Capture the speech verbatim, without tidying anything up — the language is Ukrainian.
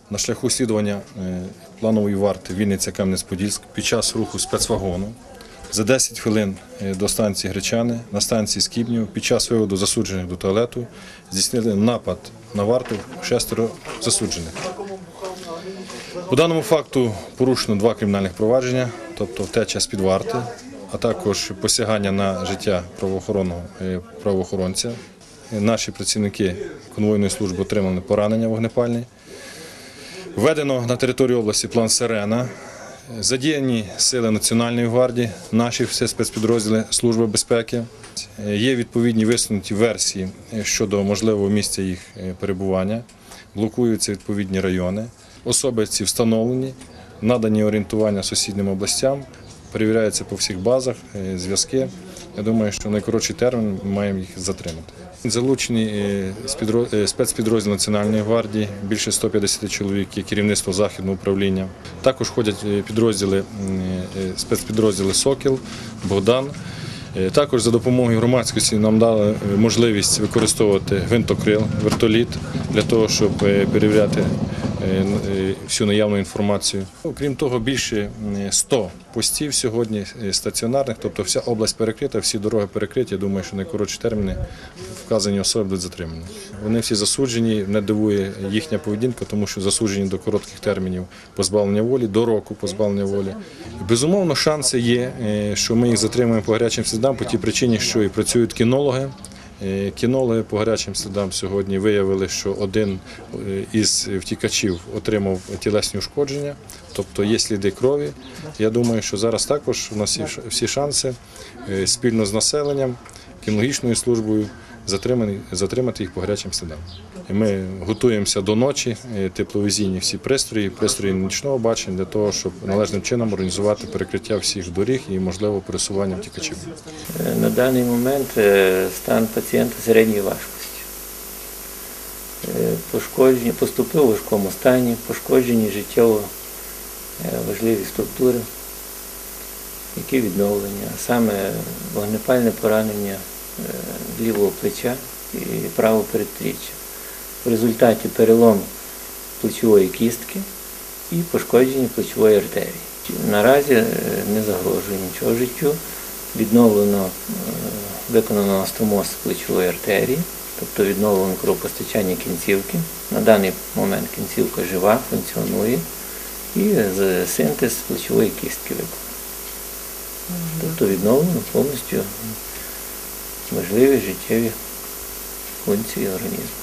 На шляху слідування планової варти Вінниця-Кам'янець-Подільськ під час руху спецвагону за десять хвилин до станції Гречани на станції Скібнів під час виводу засуджених до туалету здійснили напад на варту шестеро засуджених. По даному факту порушено два кримінальних провадження, тобто втеча з-під варти, а також посягання на життя правоохоронного правоохоронця. Наші працівники конвойної служби отримали поранення вогнепальні. Введено на територію області план «Сирена». Задіяні сили Національної гвардії, наші всі спецпідрозділи Служби безпеки. Є відповідні висунуті версії щодо можливого місця їх перебування. Блокуються відповідні райони. Особи ці встановлені, надані орієнтування сусіднім областям, перевіряються по всіх базах, зв'язки. Я думаю, що в найкоротший термін ми маємо їх затримати. Залучені спецпідрозділ Національної гвардії, більше ста п'ятдесяти чоловік, є керівництво Західного управління. Також ходять підрозділи, спецпідрозділи «Сокіл», «Богдан». Також за допомогою громадськості нам дали можливість використовувати гвинтокрил, вертоліт для того, щоб перевіряти всю наявну інформацію. Крім того, більше ста постів сьогодні стаціонарних, тобто вся область перекрита, всі дороги перекриті. Я думаю, що найкоротші терміни вказані особи будуть затримані. Вони всі засуджені, не дивує їхня поведінка, тому що засуджені до коротких термінів позбавлення волі, до року позбавлення волі. Безумовно, шанси є, що ми їх затримуємо по гарячим слідам по тій причині, що і працюють кінологи. Кінологи по гарячим слідам сьогодні виявили, що один із втікачів отримав тілесні ушкодження, тобто є сліди крові. Я думаю, що зараз також у нас є всі шанси спільно з населенням, кінологічною службою затримати їх по гарячим слідам. Ми готуємося до ночі, тепловізійні всі пристрої, пристрої нічного бачення для того, щоб належним чином організувати перекриття всіх доріг і, можливо, пересування втікачів. На даний момент стан пацієнта середньої важкості. Пошкоджені, поступив у важкому стані, пошкоджені життєво важливі структури, які відновлення, саме вогнепальне поранення лівого плеча і правого передпліччя. В результаті перелом плечової кістки і пошкодження плечової артерії. Наразі не загрожує нічого життю. Відновлено, виконано анастоmoз плечової артерії, тобто відновлено кровопостачання кінцівки. На даний момент кінцівка жива, функціонує і синтез плечової кістки виконано. Тобто відновлено повністю важливі життєві функції організму.